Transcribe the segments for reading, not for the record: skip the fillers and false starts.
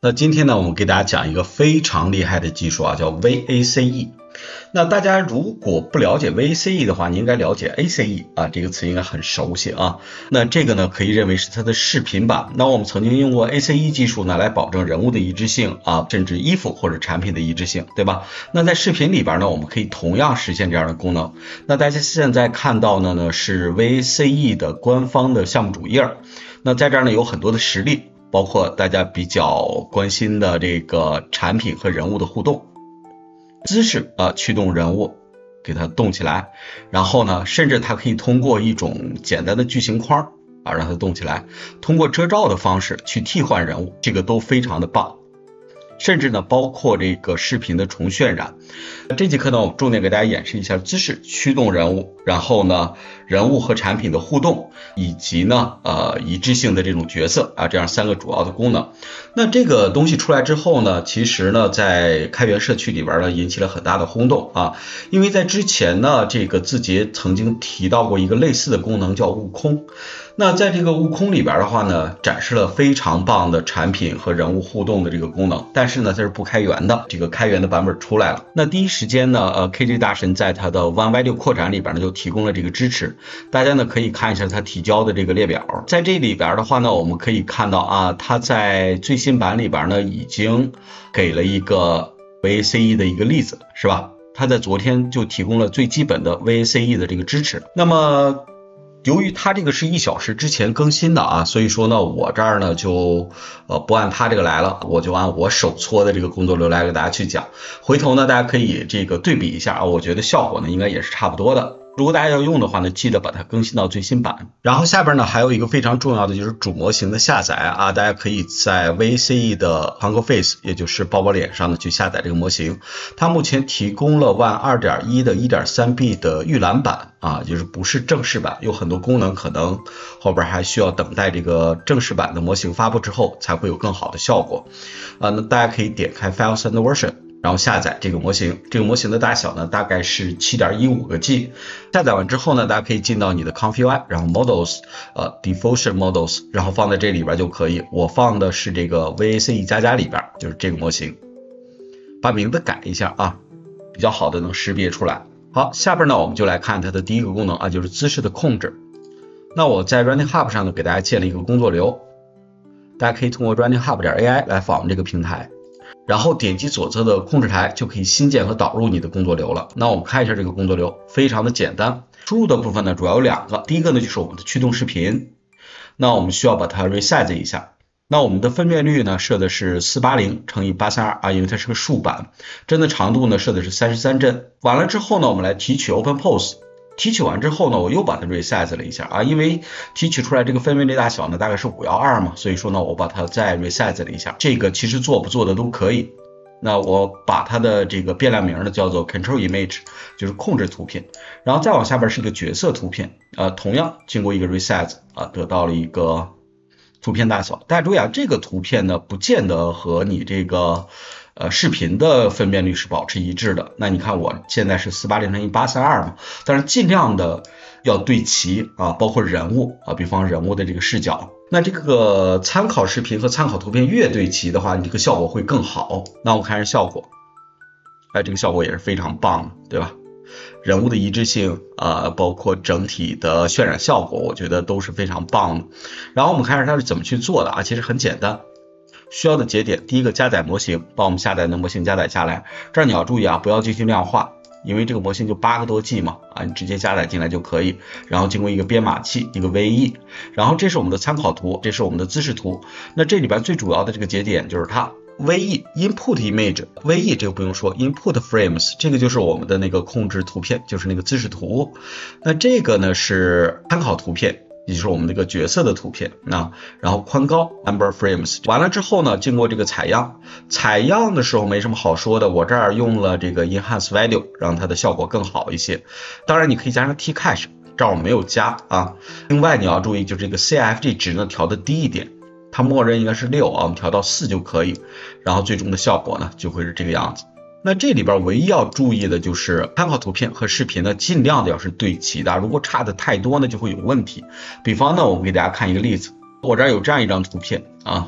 那今天呢，我们给大家讲一个非常厉害的技术啊，叫 VACE。那大家如果不了解 VACE 的话，你应该了解 ACE 啊，这个词应该很熟悉啊。那这个呢，可以认为是它的视频版。那我们曾经用过 ACE 技术呢，来保证人物的一致性啊，甚至衣服或者产品的一致性，对吧？那在视频里边呢，我们可以同样实现这样的功能。那大家现在看到的呢，是 VACE 的官方的项目主页。那在这儿呢，有很多的实例。包括大家比较关心的这个产品和人物的互动，姿势驱动人物给它动起来，然后呢，甚至它可以通过一种简单的矩形框让它动起来，通过遮罩的方式去替换人物，这个都非常的棒。甚至呢，包括这个视频的重渲染。这节课呢，我们重点给大家演示一下姿势驱动人物，然后呢，人物和产品的互动，以及呢，一致性的这种角色啊，这样三个主要的功能。那这个东西出来之后呢，其实呢，在开源社区里边呢，引起了很大的轰动啊，因为在之前呢，这个字节曾经提到过一个类似的功能叫悟空。那在这个悟空里边的话呢，展示了非常棒的产品和人物互动的这个功能，但是呢，它是不开源的，这个开源的版本出来了。那第一时间呢，KJ 大神在他的 OneY6 扩展里边呢，就提供了这个支持，大家呢可以看一下他提交的这个列表。在这里边的话呢，我们可以看到啊，他在最新版里边呢，已经给了一个 VACE 的一个例子，是吧？他在昨天就提供了最基本的 VACE 的这个支持。那么由于它这个是1小时之前更新的啊，所以说呢，我这儿呢就不按它这个来了，我就按我手搓的这个工作流来给大家去讲。回头呢，大家可以这个对比一下啊，我觉得效果呢应该也是差不多的。如果大家要用的话呢，记得把它更新到最新版。然后下边呢还有一个非常重要的就是主模型的下载啊，大家可以在 VACE 的 Hunger Face， 也就是抱抱脸上呢去下载这个模型。它目前提供了 One 2.1 的 1.3B 的预览版啊，就是不是正式版，有很多功能可能后边还需要等待这个正式版的模型发布之后才会有更好的效果啊。那大家可以点开 Files and Version。然后下载这个模型，这个模型的大小呢大概是 7.15 个 G。下载完之后呢，大家可以进到你的 Config， 然后 Models， Diffusion Models， 然后放在这里边就可以。我放的是这个 VACE++ 里边，就是这个模型。把名字改一下啊，比较好的能识别出来。好，下边呢我们就来看它的第一个功能啊，就是姿势的控制。那我在 Running Hub 上呢给大家建了一个工作流，大家可以通过 Running Hub.ai 来访问这个平台。然后点击左侧的控制台就可以新建和导入你的工作流了。那我们看一下这个工作流，非常的简单。输入的部分呢主要有2个，第一个呢就是我们的驱动视频，那我们需要把它 resize 一下。那我们的分辨率呢设的是480×832啊，因为它是个竖版。帧的长度呢设的是33帧。完了之后呢，我们来提取 Open Pose。提取完之后呢，我又把它 resize 了一下啊，因为提取出来这个分辨率大小呢大概是512嘛，所以说呢我把它再 resize 了一下。这个其实做不做的都可以。那我把它的这个变量名呢叫做 Control Image， 就是控制图片。然后再往下边是一个角色图片，同样经过一个 resize 啊，得到了一个图片大小。大家注意啊，这个图片呢不见得和你这个视频的分辨率是保持一致的。那你看我现在是480×832嘛，但是尽量的要对齐啊，包括人物啊，比方人物的这个视角。那这个参考视频和参考图片越对齐的话，你这个效果会更好。那我们看一下效果，这个效果也是非常棒的，对吧？人物的一致性包括整体的渲染效果，我觉得都是非常棒的。然后我们看一下它是怎么去做的啊，其实很简单。需要的节点，第一个加载模型，把我们下载的模型加载下来。这儿你要注意啊，不要进行量化，因为这个模型就8个多 G 嘛啊，你直接加载进来就可以。然后经过一个编码器，一个 VE， 然后这是我们的参考图，这是我们的姿势图。那这里边最主要的这个节点就是它 VE Input Image， VE 这个不用说 ，Input Frames 这个就是我们的那个控制图片，就是那个姿势图。那这个呢是参考图片。也就是我们这个角色的图片然后宽高 number frames 完了之后呢，经过这个采样的时候没什么好说的，我这儿用了这个 enhance value， 让它的效果更好一些。当然你可以加上 Tcache， 这儿我没有加啊。另外你要注意，就这个 CFG 值呢调的低一点，它默认应该是6啊，我们调到4就可以。然后最终的效果呢就会是这个样子。那这里边唯一要注意的就是参考图片和视频呢，尽量的要是对齐的，如果差的太多呢就会有问题。比方呢，我们给大家看一个例子，我这儿有这样一张图片啊，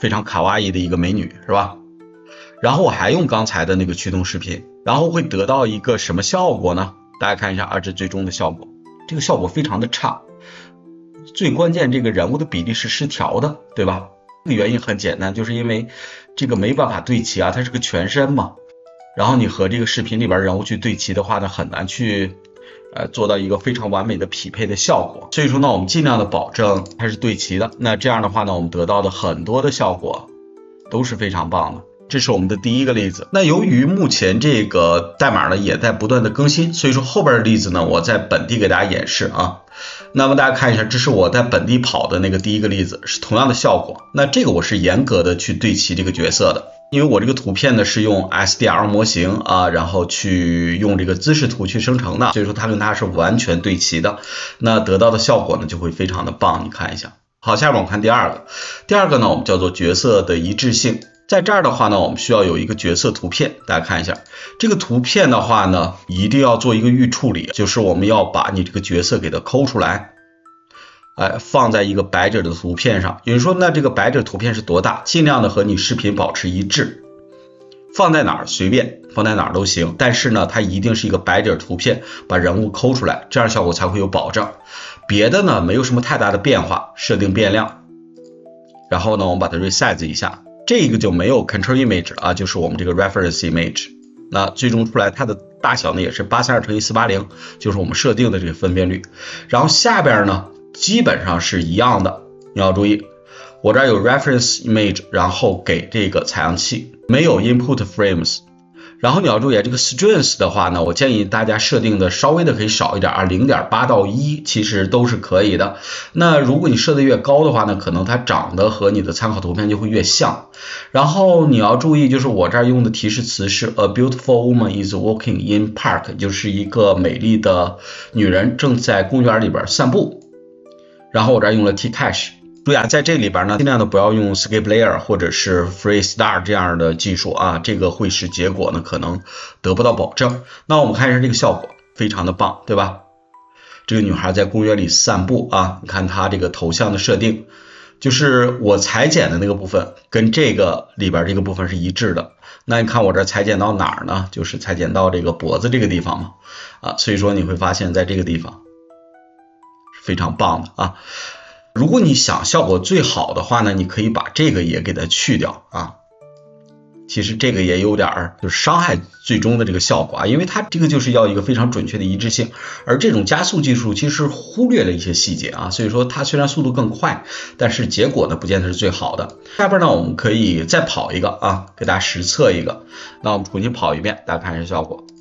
非常卡哇伊的一个美女，是吧？然后我还用刚才的那个驱动视频，然后会得到一个什么效果呢？大家看一下啊，这最终的效果，这个效果非常的差。最关键，这个人物的比例是失调的，对吧？这个原因很简单，就是因为这个没办法对齐啊，它是个全身嘛。然后你和这个视频里边人物去对齐的话呢，很难去做到一个非常完美的匹配的效果。所以说呢，我们尽量的保证它是对齐的。那这样的话呢，我们得到的很多的效果都是非常棒的。这是我们的第一个例子。那由于目前这个代码呢也在不断的更新，所以说后边的例子呢我在本地给大家演示啊。那么大家看一下，这是我在本地跑的那个第一个例子，是同样的效果。那这个我是严格的去对齐这个角色的，因为我这个图片呢是用 SDL 模型啊，然后去用这个姿势图去生成的，所以说它跟它是完全对齐的，那得到的效果呢就会非常的棒。你看一下。好，下面我们看第二个。第二个呢我们叫做角色的一致性。在这儿的话呢，我们需要有一个角色图片，大家看一下这个图片的话呢，一定要做一个预处理，就是我们要把你这个角色给它抠出来，放在一个白纸的图片上。有人说那这个白纸图片是多大？尽量的和你视频保持一致，放在哪儿随便，放在哪儿都行，但是呢，它一定是一个白纸图片，把人物抠出来，这样效果才会有保证。别的呢，没有什么太大的变化，设定变量，然后呢，我们把它 resize 一下。这个就没有 control image 啊，就是我们这个 reference image， 那最终出来它的大小呢也是832×480，就是我们设定的这个分辨率。然后下边呢基本上是一样的，你要注意，我这儿有 reference image， 然后给这个采样器，没有 input frames。然后你要注意这个 strings 的话呢，我建议大家设定的稍微的可以少一点啊， 0.8 到1其实都是可以的。那如果你设的越高的话呢，可能它长得和你的参考图片就会越像。然后你要注意，就是我这儿用的提示词是 A beautiful woman is walking in park， 就是一个美丽的女人正在公园里边散步。然后我这儿用了 Tcache。注意啊，在这里边呢，尽量的不要用 Skip Layer 或者是 Freestar 这样的技术啊，这个会使结果呢可能得不到保证。那我们看一下这个效果，非常的棒，对吧？这个女孩在公园里散步啊，你看她这个头像的设定，就是我裁剪的那个部分跟这个里边这个部分是一致的。那你看我这裁剪到哪儿呢？就是裁剪到这个脖子这个地方嘛，啊，所以说你会发现在这个地方是非常棒的啊。如果你想效果最好的话呢，你可以把这个也给它去掉啊。其实这个也有点就是伤害最终的这个效果啊，因为它这个就是要一个非常准确的一致性，而这种加速技术其实忽略了一些细节啊，所以说它虽然速度更快，但是结果呢不见得是最好的。下边呢我们可以再跑一个啊，给大家实测一个。那我们重新跑一遍，大家看一下效果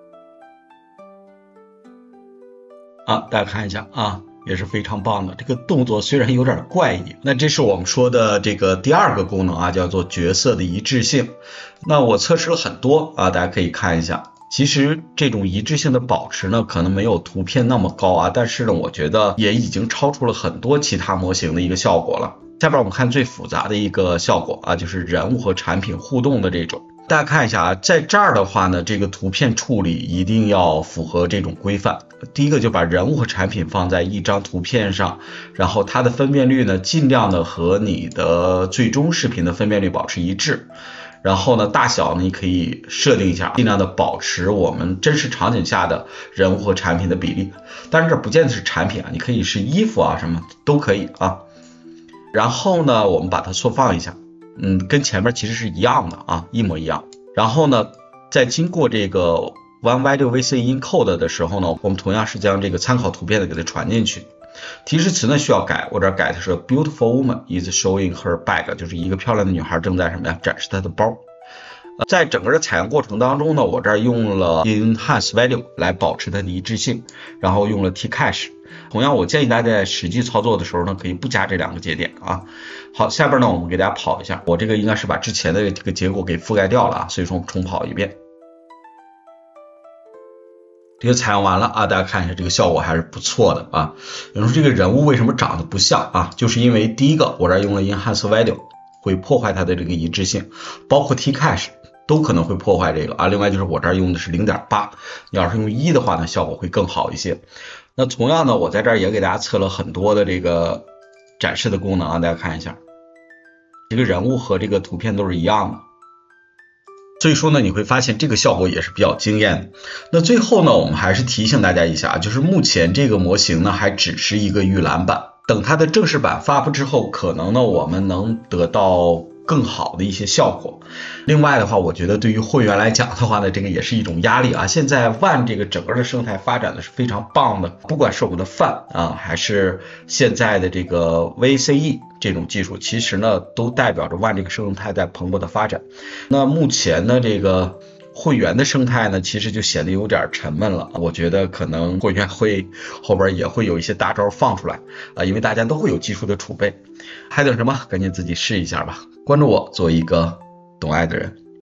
啊，大家看一下啊。也是非常棒的，这个动作虽然有点怪异。那这是我们说的这个第二个功能啊，叫做角色的一致性。那我测试了很多啊，大家可以看一下。其实这种一致性的保持呢，可能没有图片那么高啊，但是呢，我觉得也已经超出了很多其他模型的一个效果了。下边我们看最复杂的一个效果啊，就是人物和产品互动的这种。大家看一下啊，在这儿的话呢，这个图片处理一定要符合这种规范。第一个就把人物和产品放在一张图片上，然后它的分辨率呢，尽量的和你的最终视频的分辨率保持一致。然后呢，大小呢，你可以设定一下，尽量的保持我们真实场景下的人物和产品的比例。但是这不见得是产品啊，你可以是衣服啊，什么都可以啊。然后呢，我们把它缩放一下。跟前面其实是一样的啊，一模一样。然后呢，在经过这个 OneValue VCE-encode 的时候呢，我们同样是将这个参考图片的给它传进去。提示词呢需要改，我这儿改的是 Beautiful woman is showing her bag， 就是一个漂亮的女孩正在什么呀，展示她的包。在整个的采样过程当中呢，我这儿用了 Enhance Value 来保持它的一致性，然后用了 Tcache。同样我建议大家在实际操作的时候呢，可以不加这两个节点啊。好，下边呢我们给大家跑一下，我这个应该是把之前的这个结果给覆盖掉了啊，所以说我们重跑一遍。这个采样完了啊，大家看一下这个效果还是不错的啊。有人说这个人物为什么长得不像啊？就是因为第一个我这儿用了 Enhance Value， 会破坏它的这个一致性，包括 Tcache 都可能会破坏这个啊。另外就是我这儿用的是 0.8， 你要是用1的话呢，效果会更好一些。那同样呢，我在这儿也给大家测了很多的这个展示的功能啊，大家看一下。 这个人物和这个图片都是一样的。所以说呢，你会发现这个效果也是比较惊艳的。那最后呢，我们还是提醒大家一下，就是目前这个模型呢还只是一个预览版，等它的正式版发布之后，可能呢我们能得到更好的一些效果。另外的话，我觉得对于会员来讲的话呢，这个也是一种压力啊。现在 One 这个整个的生态发展的是非常棒的，不管是我们的 Fan 啊，还是现在的这个 VACE 这种技术，其实呢都代表着 One 这个生态在蓬勃的发展。那目前呢这个会员的生态呢，其实就显得有点沉闷了。我觉得可能会员会后边也会有一些大招放出来啊，因为大家都会有技术的储备。还等什么？赶紧自己试一下吧！关注我，做一个懂爱的人。